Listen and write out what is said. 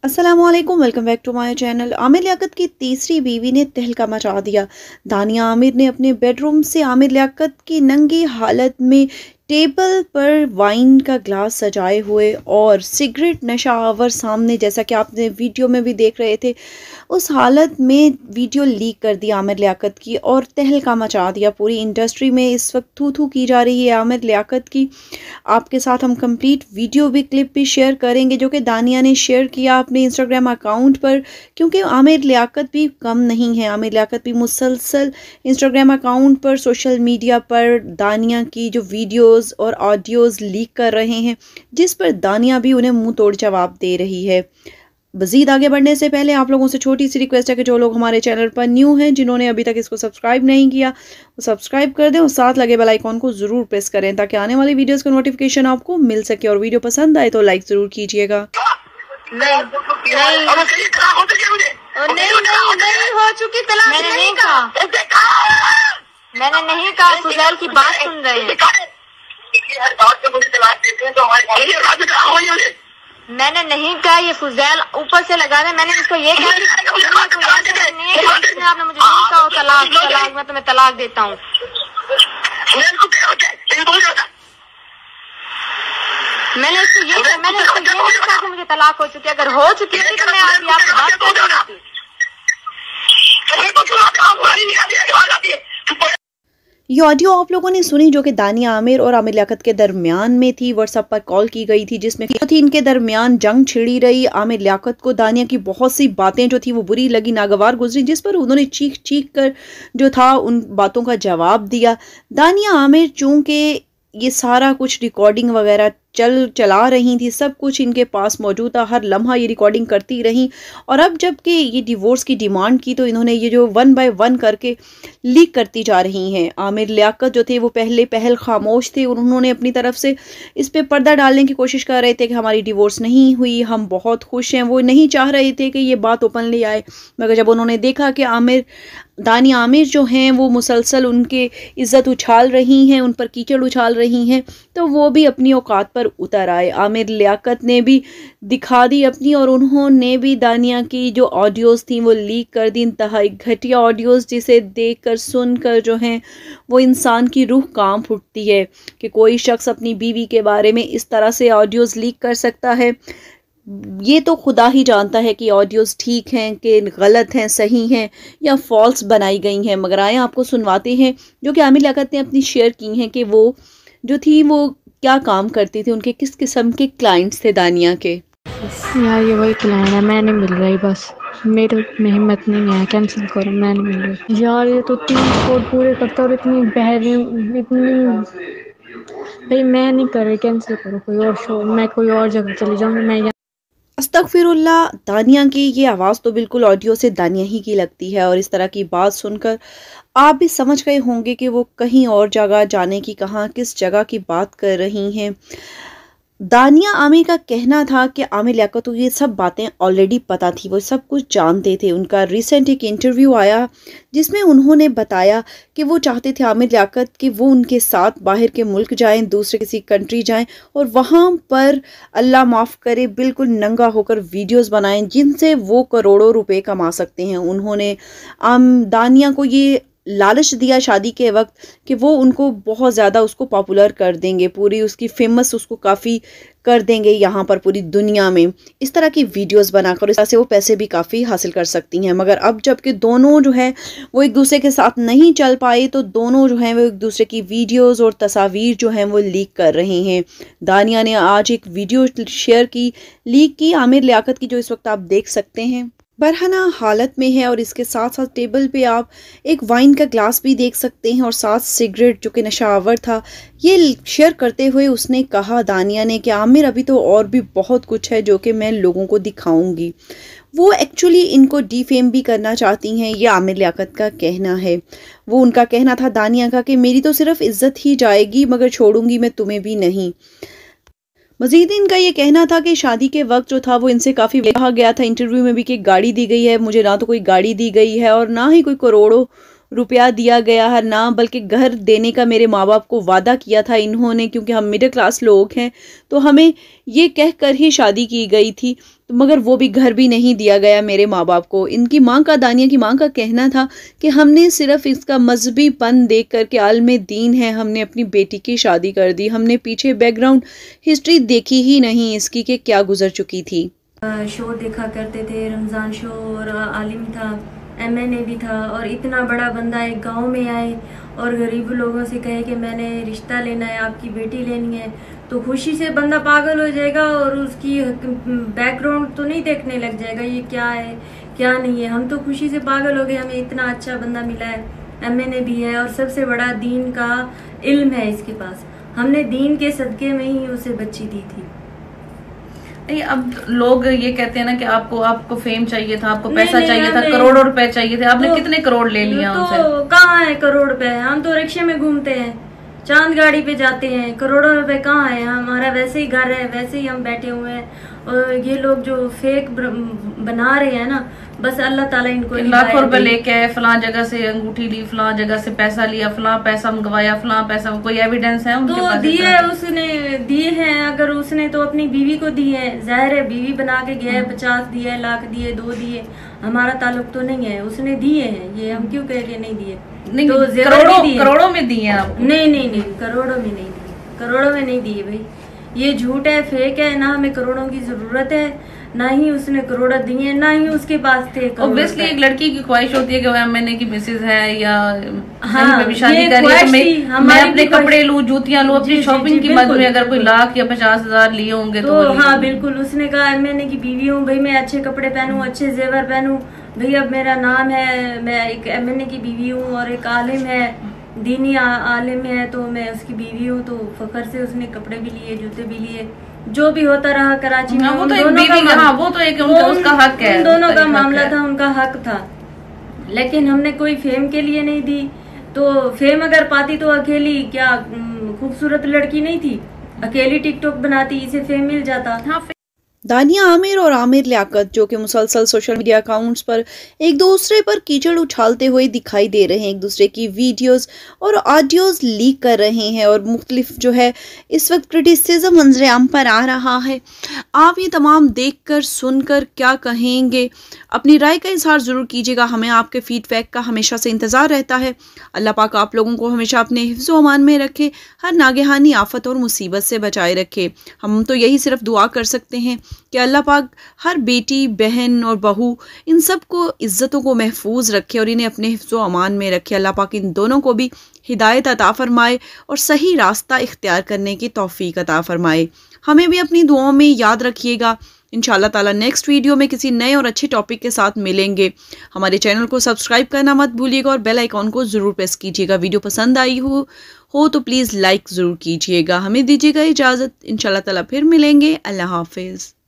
अस्सलामुअलैकुम, welcome back to my channel. Aamir Liaquat की तीसरी बीवी ने तहलका मचा दिया। दानिया आमिर ने अपने बेडरूम से आमिर लियाकत की नंगी हालत में टेबल पर वाइन का ग्लास सजाए हुए और सिगरेट नशा आवर सामने, जैसा कि आपने वीडियो में भी देख रहे थे, उस हालत में वीडियो लीक कर दी आमिर लियाकत की और तहलका मचा दिया। पूरी इंडस्ट्री में इस वक्त थू थू की जा रही है आमिर लियाकत की। आपके साथ हम कंप्लीट वीडियो भी क्लिप भी शेयर करेंगे जो कि दानिया ने शेयर किया अपने इंस्टाग्राम अकाउंट पर, क्योंकि आमिर लियाकत भी कम नहीं है। आमिर लियाकत भी मुसलसल इंस्टाग्राम अकाउंट पर, सोशल मीडिया पर दानिया की जो वीडियोस और ऑडियोज़ लीक कर रहे हैं, जिस पर दानिया भी उन्हें मुंह तोड़ जवाब दे रही है। मज़ीद आगे बढ़ने से पहले आप लोगों से छोटी सी रिक्वेस्ट है कि जो लोग हमारे चैनल पर न्यू हैं, जिन्होंने अभी तक इसको सब्सक्राइब नहीं किया, वो सब्सक्राइब कर दें और साथ लगे बेल आइकॉन को ज़रूर प्रेस करें ताकि आने वाली वीडियोस का नोटिफिकेशन आपको मिल सके। और वीडियो पसंद आए तो लाइक ज़रूर कीजिएगा। नहीं हो चुकी तलाक। मैंने नहीं कहा फुजैल की बात सुन रहे हैं। मैंने नहीं कहा ये फुजैल ऊपर से लगा रहे। मैंने इसको ये कहा कि आपने मुझे नहीं कहा तलाक मैं तुम्हें तलाक देता हूँ। मैंने इसको ये नहीं कहा कि मुझे तलाक हो चुकी है। अगर हो चुकी थी तो मैं अभी आपसे बात कर रही थी। ये ऑडियो आप लोगों ने सुनी जो कि दानिया आमिर और आमिर लियाकत के दरमियान में थी। व्हाट्सएप पर कॉल की गई थी जिसमें थी इनके दरमियान जंग छिड़ी रही। आमिर लियाकत को दानिया की बहुत सी बातें जो थी वो बुरी लगी, नागवार गुजरी, जिस पर उन्होंने चीख चीख कर जो था उन बातों का जवाब दिया। दानिया आमिर चूंकि ये सारा कुछ रिकॉर्डिंग वगैरह चला रही थी, सब कुछ इनके पास मौजूद था, हर लम्हा ये रिकॉर्डिंग करती रही। और अब जबकि ये डिवोर्स की डिमांड की तो इन्होंने ये जो 1 बाय 1 करके लीक करती जा रही हैं। आमिर लियाकत जो थे वो पहल खामोश थे और उन्होंने अपनी तरफ से इस पे पर्दा डालने की कोशिश कर रहे थे कि हमारी डिवोर्स नहीं हुई, हम बहुत खुश हैं। वो नहीं चाह रहे थे कि ये बात ओपनली आए, मगर जब उन्होंने देखा कि दानिया आमिर जो हैं वो मुसलसल उनके इज़्ज़त उछाल रही हैं, उन पर कीचड़ उछाल रही हैं, तो वो भी अपनी औकात पर उतर आए। आमिर लियाकत ने भी दिखा दी अपनी और उन्होंने भी दानिया की जो ऑडियोज़ थी वो लीक कर दी। इंतहाई घटिया ऑडियोज़ जिसे देखकर सुनकर जो हैं वो इंसान की रूह कांप उठती है कि कोई शख्स अपनी बीवी के बारे में इस तरह से ऑडियोज़ लीक कर सकता है। ये तो खुदा ही जानता है कि ऑडियोज़ ठीक हैं कि गलत हैं, सही हैं या फॉल्स बनाई गई हैं। मगर आए आपको सुनवाते हैं जो कि आमिर लियाकत ने अपनी शेयर की हैं कि वो जो थी वो क्या काम करती थी, उनके किस किस्म के क्लाइंट्स थे दानिया के। यार ये वही क्लाइंट है, मैं नहीं मिल रही, बस मेरे में हिम्मत नहीं है, कैंसिल करो, मैं नहीं मिल रही। यार ये तो 3 कोड पूरे करता और इतनी बहरी, इतनी भाई मैं नहीं कर रही, कैंसिल करो कोई और शो, मैं कोई और जगह चली जाऊँगी। मैं अस्तगफिरुल्लाह। दानिया की ये आवाज़ तो बिल्कुल ऑडियो से दानिया ही की लगती है और इस तरह की बात सुनकर आप भी समझ गए होंगे कि वो कहीं और जगह जाने की, कहाँ किस जगह की बात कर रही हैं। दानिया आमिर का कहना था कि आमिर लियाकत को ये सब बातें ऑलरेडी पता थी, वो सब कुछ जानते थे। उनका रिसेंट एक इंटरव्यू आया जिसमें उन्होंने बताया कि वो चाहते थे आमिर लियाकत कि वो उनके साथ बाहर के मुल्क जाएं, दूसरे किसी कंट्री जाएं और वहाँ पर अल्लाह माफ़ करे बिल्कुल नंगा होकर वीडियोस बनाएं जिनसे वो करोड़ों रुपए कमा सकते हैं। उन्होंने दानिया को ये लालच दिया शादी के वक्त कि वो उनको बहुत ज़्यादा उसको पॉपुलर कर देंगे, पूरी उसकी फेमस उसको काफ़ी कर देंगे यहाँ पर पूरी दुनिया में, इस तरह की वीडियोस बनाकर इस तरह से वो पैसे भी काफ़ी हासिल कर सकती हैं। मगर अब जबकि दोनों जो है वो एक दूसरे के साथ नहीं चल पाए तो दोनों जो हैं वो एक दूसरे की वीडियोस और तस्वीर जो हैं वो लीक कर रहे हैं। दानिया ने आज एक वीडियो शेयर की, लीक की आमिर लियाकत की, जो इस वक्त आप देख सकते हैं बरहना हालत में है। और इसके साथ साथ टेबल पे आप एक वाइन का ग्लास भी देख सकते हैं और साथ सिगरेट जो कि नशावर था। ये शेयर करते हुए उसने कहा, दानिया ने, कि आमिर अभी तो और भी बहुत कुछ है जो कि मैं लोगों को दिखाऊंगी। वो एक्चुअली इनको डिफेम भी करना चाहती हैं, ये आमिर लियाकत का कहना है। वो उनका कहना था दानिया का कि मेरी तो सिर्फ इज्जत ही जाएगी मगर छोड़ूंगी मैं तुम्हें भी नहीं। मजीद इनका ये कहना था कि शादी के वक्त जो था वो इनसे काफ़ी कहा गया था इंटरव्यू में भी कि गाड़ी दी गई है, मुझे ना तो कोई गाड़ी दी गई है और ना ही कोई करोड़ों रुपया दिया गया है, ना बल्कि घर देने का मेरे माँ बाप को वादा किया था इन्होंने, क्योंकि हम मिडिल क्लास लोग हैं तो हमें ये कहकर ही शादी की गई थी तो मगर वो भी घर भी नहीं दिया गया मेरे माँ बाप को। इनकी माँ का, दानिया की माँ का कहना था कि हमने सिर्फ इसका मजहबीपन देख कर के आलम दीन है, हमने अपनी बेटी की शादी कर दी, हमने पीछे बैकग्राउंड हिस्ट्री देखी ही नहीं इसकी कि क्या गुजर चुकी थी। शो देखा करते थे, रमज़ान शो, और आलिम था, एमएनए भी था, और इतना बड़ा बंदा एक गांव में आए और गरीब लोगों से कहे कि मैंने रिश्ता लेना है, आपकी बेटी लेनी है, तो खुशी से बंदा पागल हो जाएगा और उसकी बैकग्राउंड तो नहीं देखने लग जाएगा ये क्या है क्या नहीं है। हम तो खुशी से पागल हो गए, हमें इतना अच्छा बंदा मिला है, एमएनए भी है और सबसे बड़ा दीन का इल्म है इसके पास। हमने दीन के सदके में ही उसे बच्ची दी थी। नहीं, अब लोग ये कहते हैं ना कि आपको फेम चाहिए था, आपको पैसा चाहिए था, करोड़ों रुपए चाहिए थे, आपने कितने करोड़ ले लिया उनसे? तो कहाँ है करोड़ रुपए? हम तो रिक्शे में घूमते हैं, चांद गाड़ी पे जाते हैं, करोड़ों रुपए कहाँ है? हमारा वैसे ही घर है, वैसे ही हम बैठे हुए हैं, और ये लोग जो फेक बना रहे हैं ना, बस अल्लाह ताला इनको लाखों रुपए लेके आए, फलां जगह से अंगूठी ली, फलां जगह से पैसा लिया, फलां पैसा मंगवाया, फलां पैसा, कोई एविडेंस है उनके पास? तो दिए, उसने दिए हैं। अगर उसने तो अपनी बीवी को दी है, जाहिर है बीवी बना के गया है, 50 दिए, लाख दिए, 2 दिए, हमारा ताल्लुक तो नहीं है, उसने दिए हैं, ये हम क्यों कह के नहीं दिए? नहीं, तो करोड़ों में दिए आप? नहीं, करोड़ों में नहीं दिए, करोड़ों में नहीं दिए भाई, ये झूठ है, फेक है। ना हमें करोड़ों की जरूरत है, ना ही उसने करोड़ दिए, ना ही उसके पास थे। ऑब्वियसली एक लड़की की ख्वाहिश होती है कि वो मैंने की मिसेज है या हाँ, भी शादी कर रही है, मैं अपने कपड़े लूं, जूतियां लूं, अपनी शॉपिंग की मद में अगर कोई लाख या 50,000 लिए होंगे तो हाँ बिल्कुल। उसने कहा मैंने की बीवी हूँ भाई, मैं अच्छे कपड़े पहनूं, अच्छे जेवर पहनूं भाई, अब मेरा नाम है, मैं एक एमएनए की बीवी हूँ और एक आलिम है, दीनी आलिम है, तो मैं उसकी बीवी हूँ, तो फखर से उसने कपड़े भी लिए, जूते भी लिए, जो भी होता रहा कराची में। वो तो एक बीवी का, वो तो एक उसका हक है, उन दोनों का मामला था, उनका हक था, लेकिन हमने कोई फेम के लिए नहीं दी। तो फेम अगर पाती तो अकेली क्या खूबसूरत लड़की नहीं थी, अकेली टिकटॉक बनाती, इसे फेम मिल जाता। दानिया आमिर और आमिर लियाकत जो कि मुसलसल सोशल मीडिया अकाउंट्स पर एक दूसरे पर कीचड़ उछालते हुए दिखाई दे रहे हैं, एक दूसरे की वीडियोस और ऑडियोज लीक कर रहे हैं और मुख्तलिफ जो है इस वक्त क्रिटिसिज्म मंजर आम पर आ रहा है। आप ये तमाम देखकर सुनकर क्या कहेंगे? अपनी राय का इजहार ज़रूर कीजिएगा, हमें आपके फीडबैक का हमेशा से इंतज़ार रहता है। अल्लाह पाक आप लोगों को हमेशा अपने हिफ्ज़ व अमान में रखे, हर नागहानी आफत और मुसीबत से बचाए रखे। हम तो यही सिर्फ दुआ कर सकते हैं कि अल्लाह पाक हर बेटी, बहन और बहू इन सब को इज़्ज़तों को महफूज रखे और इन्हें अपने हिफ्ज़ व अमान में रखे। अल्लाह पाक इन दोनों को भी हिदायत अता फरमाए और सही रास्ता इख्तियार करने की तौफीक अता फरमाए। हमें भी अपनी दुआओं में याद रखिएगा। इंशाअल्लाह ताला नेक्स्ट वीडियो में किसी नए और अच्छे टॉपिक के साथ मिलेंगे। हमारे चैनल को सब्सक्राइब करना मत भूलिएगा और बेल आइकॉन को ज़रूर प्रेस कीजिएगा। वीडियो पसंद आई हो तो प्लीज़ लाइक ज़रूर कीजिएगा। हमें दीजिएगा इजाज़त, इंशाअल्लाह ताला फिर मिलेंगे। अल्लाह हाफिज़।